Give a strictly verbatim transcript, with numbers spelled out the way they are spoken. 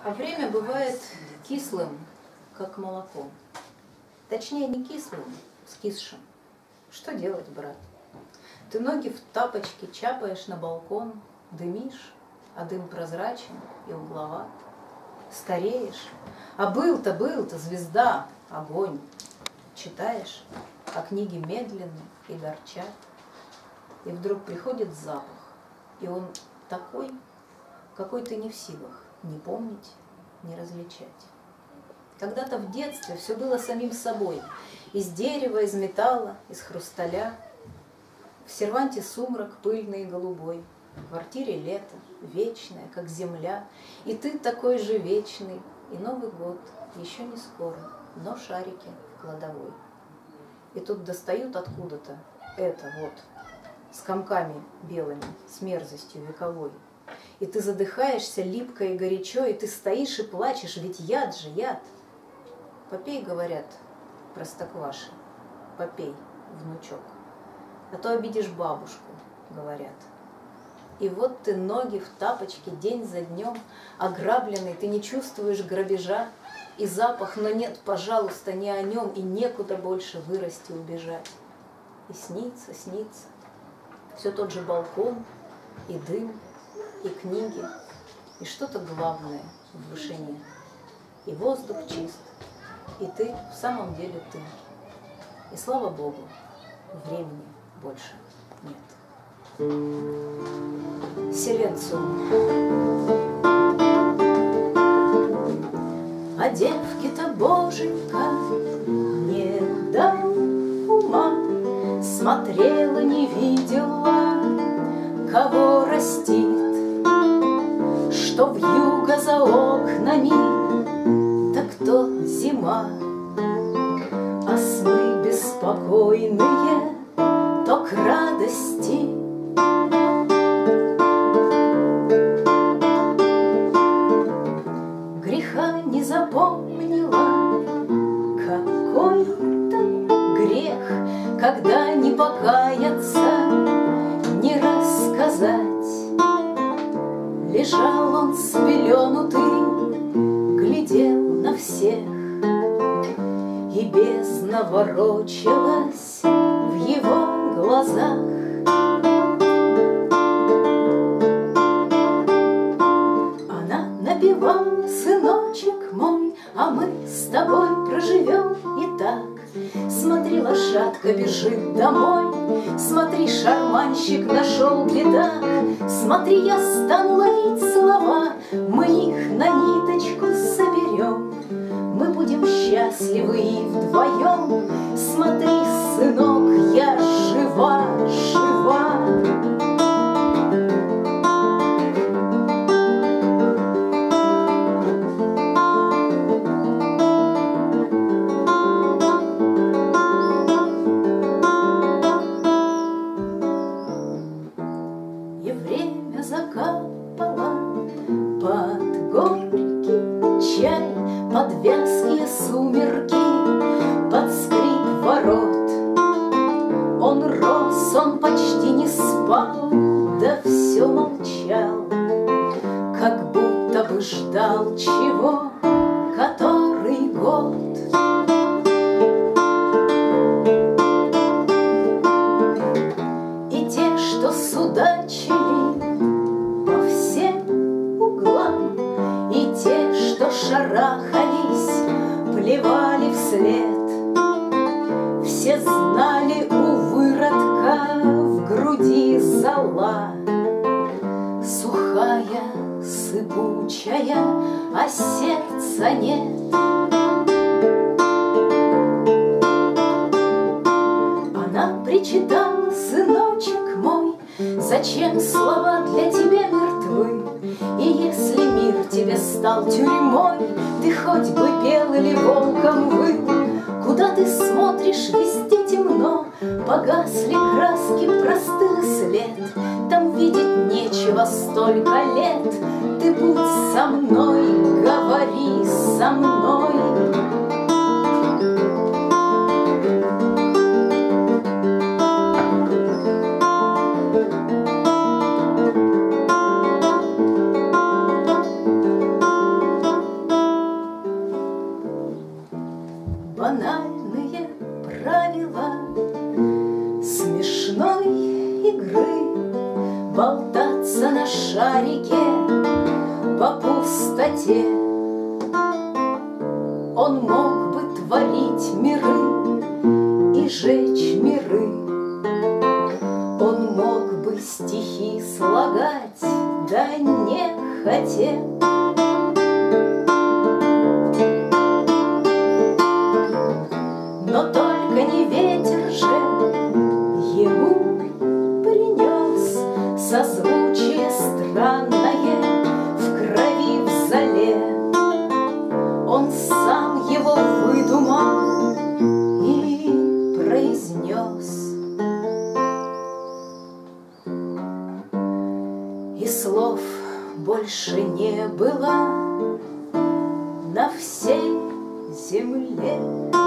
А время бывает кислым, как молоко. Точнее, не кислым, скисшим. Что делать, брат? Ты ноги в тапочке чапаешь на балкон, дымишь, а дым прозрачен и угловат. Стареешь, а был-то, был-то звезда, огонь. Читаешь, а книги медленно и горчат. И вдруг приходит запах, и он такой, какой ты не в силах ни помнить, ни различать. Когда-то в детстве все было самим собой. Из дерева, из металла, из хрусталя. В серванте сумрак пыльный и голубой. В квартире лето, вечное, как земля. И ты такой же вечный. И Новый год еще не скоро, но шарики в кладовой. И тут достают откуда-то это вот, с комками белыми, с мерзостью вековой. И ты задыхаешься липко и горячо, и ты стоишь и плачешь, ведь яд же, яд. Попей, говорят, простокваши, попей, внучок, а то обидишь бабушку, говорят. И вот ты ноги в тапочке день за днем, ограбленный, ты не чувствуешь грабежа, и запах, но нет, пожалуйста, не о нем, и некуда больше вырасти, убежать. И снится, снится, все тот же балкон, и дым, и книги, и что-то главное в вышине. И воздух чист, и ты в самом деле ты. И слава Богу, времени больше нет. Силенциум. А девки-то боженька не до ума, смотрела, не видела, кого растит, что вьюга за окнами, так то зима, а сны беспокойные то к радости. Греха не запомнила, какой-то грех, когда не покаяться, не рассказать. Лежал он спеленутый, глядел на всех, и бездна ворочалась в его глазах. Она напевала: сыночек мой, а мы с тобой проживем и так. Смотри, лошадка бежит домой, смотри, шарманщик нашел бедак. Смотри, я стану ловить слова, мы их на ниточку соберем. Мы будем счастливы и вдвоем. Смотри, сынок, я жива, жива. И время закапало под горький чай, под вязкие сумерки, под скрип ворот. Он рос, он почти не спал, да все молчал, как будто бы ждал чего, который год. И те, что судачили по всем углам, и те, что шарахались, плевали вслед, все знали, у выродка в груди зола, сухая, сыпучая, а сердца нет. Она причитала: сыночек мой, зачем слова для тебя мертвы? И если мир тебе стал тюрьмой, ты хоть бы пел или волком выл. Куда ты смотришь, везде темно, погасли краски, простыл след. Там видеть нечего столько лет. Ты будь со мной, говори со мной. пустоте. Он мог бы творить миры и жечь миры. Он мог бы стихи слагать, да не хотел. Но только не ветер же ему принес созвучие странное в крови, в зале. Он сам его выдумал и произнес. И слов больше не было на всей земле.